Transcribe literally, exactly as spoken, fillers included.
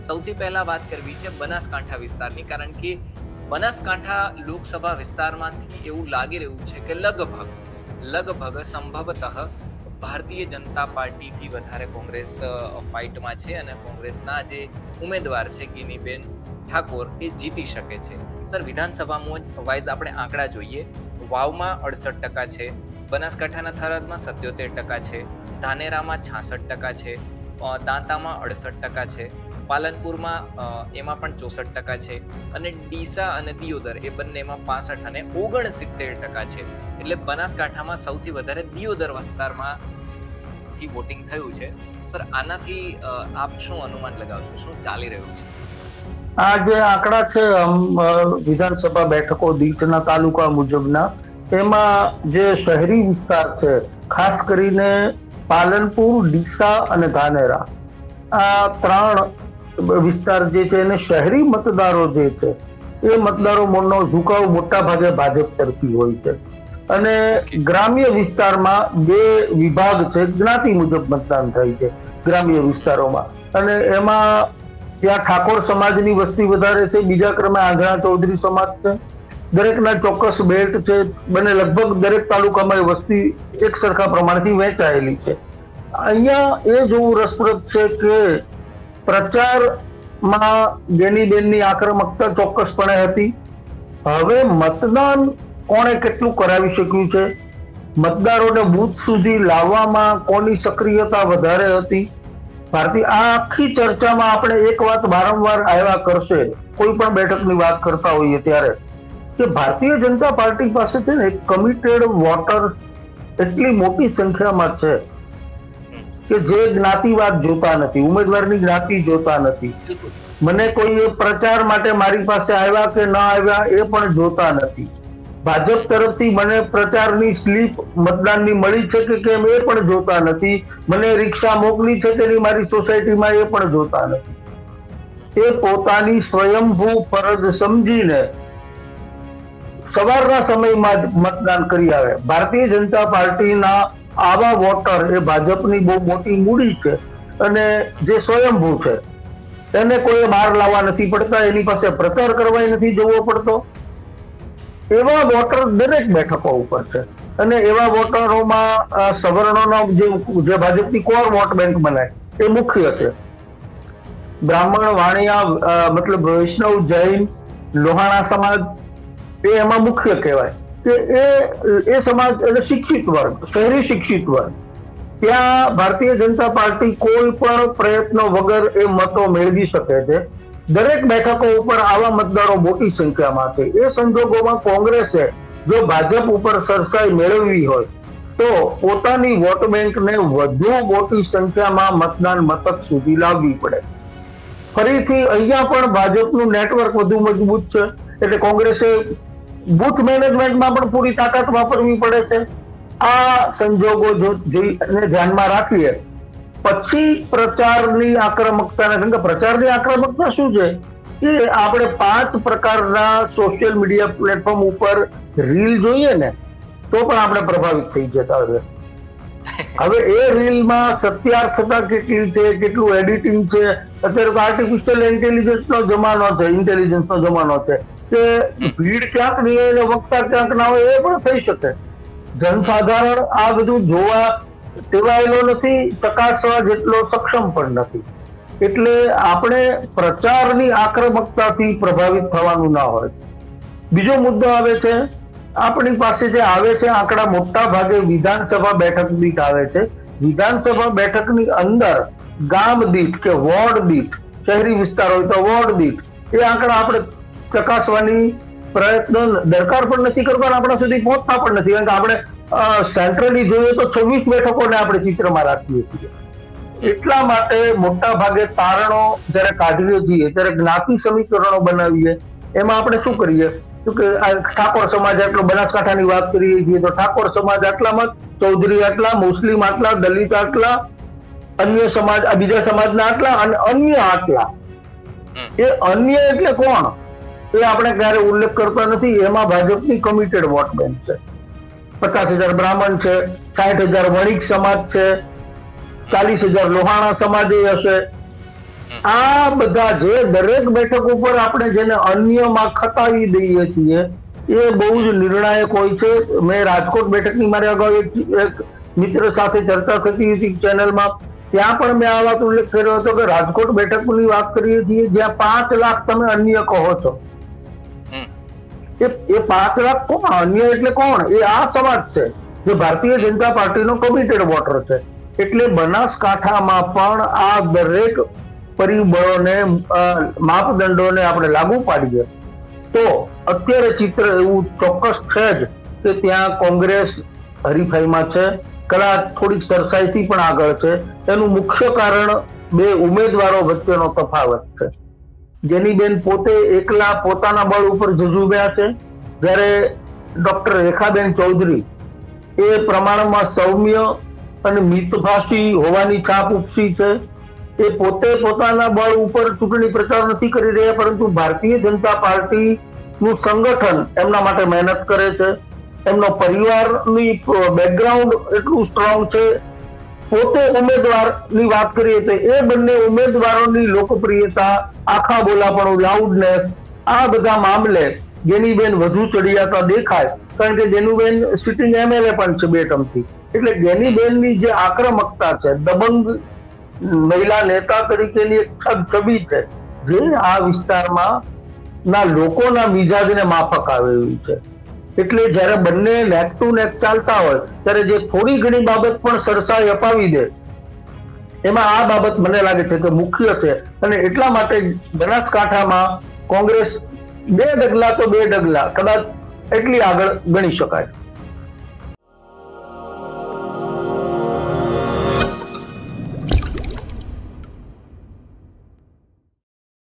સૌથી પહેલા વાત કરવી છે બનાસકાંઠા વિસ્તારની, કારણ કે બનાસકાંઠા લોકસભા વિસ્તારમાંથી એવું લાગી રહ્યું છે કે લગભગ લગભગ સંભવતઃ ભારતીય જનતા પાર્ટીથી વધારે કોંગ્રેસ ફાઇટમાં છે અને કોંગ્રેસના જે ઉમેદવાર છે ગિનીબેન ઠાકોર એ જીતી શકે છે. સર, વિધાનસભામાં વાઇઝ આપણે આંકડા જોઈએ, વાવમાં અડસઠ ટકા છે, બનાસકાંઠાના થરાદમાં સત્યોતેર ટકા છે, ધાનેરામાં છાસઠ ટકા છે, દાંતામાં અડસઠ ટકા છે, પાલનપુરમાં એમાં પણ ચોસઠ ટકા છે અને ડીસા અને દિયોદર એ બંનેમાં પાસઠ અને ઓગણસિત્તેર ટકા છે. એટલે બનાસકાંઠામાં સૌથી વધારે દિયોદર વિસ્તારમાં થી વોટિંગ થયું છે. સર, આનાથી આપ શું અનુમાન લગાવશો, શું ચાલી રહ્યું છે? આ જે આંકડા છે વિધાનસભા બેઠકો દીઠના તાલુકા મુજબના, એમાં જે શહેરી વિસ્તાર છે, ખાસ કરીને પાલનપુર, ડીસા અને ધાનેરા, આ ત્રણ વિસ્તાર જે છે એને શહેરી મતદારો જે છે એ મતદારોનો ઝુકાવ મોટા ભાગે ભાજપ તરફી હોય છે. અને ગ્રામ્ય વિસ્તારમાં બે વિભાગ છે, જ્ઞાતિ મુજબ મતદાન થાય છે ગ્રામ્ય વિસ્તારોમાં, અને એમાં ત્યાં ઠાકોર સમાજની વસ્તી વધારે છે, બીજા ક્રમે આંધળા ચૌધરી સમાજ છે. દરેકના ચોક્કસ બેલ્ટ છે, બંને લગભગ દરેક તાલુકામાં એ વસ્તી એક સરખા પ્રમાણથી વહેંચાયેલી છે. અહીંયા એ જોવું રસપ્રદ છે કે પ્રચારમાં ગેનીબેનની આક્રમકતા ચોક્કસપણે હતી. હવે મતદાન કોણે કેટલું કરાવી શક્યું છે, મતદારોને બૂથ સુધી લાવવામાં કોની સક્રિયતા વધારે હતી, ભારતીય આ આખી ચર્ચામાં આપણે એક વાત વારંવાર આવ્યા કરશે કોઈ પણ બેઠકની વાત કરતા હોઈએ ત્યારે, કે ભારતીય જનતા પાર્ટી પાસે છે ને કમિટેડ વોટર એટલી મોટી સંખ્યામાં છે કે જે જ્ઞાતિવાદ જોતા નથી, ઉમેદવારની જ્ઞાતિ જોતા નથી, મને કોઈ પ્રચાર માટે મારી પાસે આવ્યા કે ન આવ્યા એ પણ જોતા નથી, ભાજપ તરફથી મને પ્રચારની સ્લીપ મતદાનની મળી છે કે કેમ એ પણ જોતા નથી, મને રિક્ષા મોકલી છે કે મારી સોસાયટીમાં એ પણ જોતા નથી. એ પોતાની સ્વયંભૂ ફરજ સમજીને સવારના સમયમાં જ મતદાન કરી આવે. ભારતીય જનતા પાર્ટીના આવા વોટર એ ભાજપની બહુ મોટી મૂડી છે અને જે સ્વયંભૂ છે એને કોઈ બહાર લાવવા નથી પડતા, એની પાસે પ્રચાર કરવા નથી જવો પડતો. એવા વોટર દરેક બેઠકો ઉપર છે અને એવા વોટરોમાં સવર્ણોનો જે જે ભાજપની કોર વોટ બેંક બનાય એ મુખ્ય છે. બ્રાહ્મણ, વાણિયા, મતલબ વૈષ્ણવ, જૈન, લોહાણા સમાજ એ એમાં મુખ્ય કહેવાય કે એ એ સમાજ એટલે શિક્ષિત વર્ગ, શહેરી શિક્ષિત વર્ગ, ત્યાં ભારતીય જનતા પાર્ટી કોઈ પણ પ્રયત્નો વગર એ મતો મેળવી શકે છે. દરેક બેઠકો ઉપર આવા મતદારો મોટી સંખ્યામાં છે. એ સંજોગોમાં કોંગ્રેસે જો ભાજપ ઉપર સરસાઈ મેળવવી હોય તો પોતાની વોટ બેંકને વધુ મોટી સંખ્યામાં મતદાન મથક સુધી લાવવી પડે. ફરીથી અહીંયા પણ ભાજપનું નેટવર્ક વધુ મજબૂત છે એટલે કોંગ્રેસે બૂથ મેનેજમેન્ટમાં પણ પૂરી તાકાત વાપરવી પડે છે. આ સંજોગો જો જોઈને ધ્યાનમાં રાખીએ પછી પ્રચારની આક્રમકતાને, કારણ કે પ્રચારની આક્રમકતા શું છે કે આપણે પાંચ પ્રકારના સોશિયલ મીડિયા પ્લેટફોર્મ ઉપર રીલ જોઈએ ને તો પણ આપણે પ્રભાવિત થઈ જતા હોય. હવે એ રીલમાં સત્યાર્થતા કેટલી છે, કેટલું એડિટિંગ છે, અત્યારે તો આર્ટિફિશિયલ ઇન્ટેલિજન્સનો જમાનો છે, ઇન્ટેલિજન્સનો જમાનો છે કે ભીડ ક્યાંક નહીં હોય ને વક્તા ક્યાંક ના હોય એ પણ થઈ શકે. જનસાધારણ આ બધું જોવા ટેવાયેલો નથી, ચકાસવા જેટલો સક્ષમ પણ નથી. એટલે આપણે પ્રચારની આક્રમકતાથી પ્રભાવિત થવાનું ના હોય. બીજો મુદ્દો આવે છે, આપણી પાસે જે આવે છે આંકડા મોટા ભાગે વિધાનસભા બેઠક દીઠ આવે છે. વિધાનસભા બેઠકની અંદર ગામ દીઠ કે વોર્ડ દીઠ, શહેરી વિસ્તાર હોય તો વોર્ડ દીઠ એ આંકડા આપણે ચકાસવાની પ્રયત્ન દરકાર પણ નથી કરતા, આપણા સુધી પહોંચતા પણ નથી, કારણ કે આપણે સેન્ટ્રલી જોઈએ તો છવ્વીસ બેઠકોને આપણે ચિત્રમાં રાખીએ છીએ. એટલા માટે મોટા ભાગે તારણો જયારે કાઢીએ છીએ ત્યારે જ્ઞાતિ સમીકરણો બનાવીએ. એમાં આપણે શું કરીએ કે ઠાકોર સમાજ આટલો, બનાસકાંઠાની વાત કરીએ છીએ તો ઠાકોર સમાજ આટલામાં, ચૌધરી આટલા, મુસ્લિમ આટલા, દલિત આટલા, અન્ય સમાજ બીજા સમાજના આટલા અને અન્ય આટલા. એ અન્ય એટલે કોણ એ આપણે ક્યારે ઉલ્લેખ કરતા નથી. એમાં ભાજપની કમિટેડ વોટ બેંક છે. પચાસ હજાર બ્રાહ્મણ છે, સાઠ હજાર વણિક સમાજ છે, ચાલીસ હજાર લોહાણા સમાજ હશે, આ બધા જે દરેક બેઠક ઉપર આપણે જેને અન્યમાં ખતાવી દઈએ છીએ એ બહુ જ નિર્ણાયક હોય છે. મેં રાજકોટ બેઠકની મારે અગાઉ એક એક મિત્ર સાથે ચર્ચા થતી હતી ચેનલમાં, ત્યાં પણ મેં આ વાત ઉલ્લેખ કર્યો હતો કે રાજકોટ બેઠકની વાત કરીએ છીએ જ્યાં પાંચ લાખ તમે અન્ય કહો છો. એ પાંચ લાખ કોણ અન્ય એટલે કોણ? એ આ સમાજ છે જે ભારતીય જનતા પાર્ટીનો કમિટેડ વોટર છે. એટલે બનાસકાંઠામાં પણ આ દરેક પરિબળોને માપદંડોને આપણે લાગુ પાડીએ તો અત્યારે ચિત્ર એવું ચોક્કસ છે જ કે ત્યાં કોંગ્રેસ હરીફાઈમાં છે, કદાચ થોડીક સરસાઈથી પણ આગળ છે. એનું મુખ્ય કારણ બે ઉમેદવારો વચ્ચેનો તફાવત છે. જેનીબેન પોતે એકલા પોતાના બળ ઉપર ઝઝૂમ્યા છે, જ્યારે ડોક્ટર રેખાબેન ચૌધરી એ પ્રમાણમાં સૌમ્ય અને મિતભાષી હોવાની છાપ ઉપસી છે. એ પોતે પોતાના બળ ઉપર ચૂંટણી પ્રચાર નથી કરી રહ્યા, પરંતુ ભારતીય જનતા પાર્ટી નું સંગઠન એમના માટે મહેનત કરે છે. એમનો પરિવારની બેકગ્રાઉન્ડ એટલું સ્ટ્રોંગ છે. પોતે ઉમેદવારની વાત કરીએ તો એ બંને ઉમેદવારોની લોકપ્રિયતા, આખા બોલાપણું, લાઉડનેસ, આ બધા મામલે ગેનીબેન વધુ ચડિયાતા દેખાય, કારણ કે ગેનીબેન સિટિંગ એમએલએ પણ છે બે ટર્મથી. એટલે ગેનીબેનની જે આક્રમકતા છે, દબંગ મહિલા નેતા તરીકેની એક છબી છે, જે આ વિસ્તારમાં ના લોકોના મિજાજને માફક આવે એવી છે. એટલે જયારે બંને નેક ટુ નેક ચાલતા હોય ત્યારે જે થોડી ઘણી બાબત પણ સરસાઈ અપાવી દે, એમાં આ બાબત મને લાગે છે કે મુખ્ય છે. અને એટલા માટે બનાસકાંઠામાં કોંગ્રેસ બે ડગલા તો બે ડગલા કદાચ એટલી આગળ ગણી શકાય.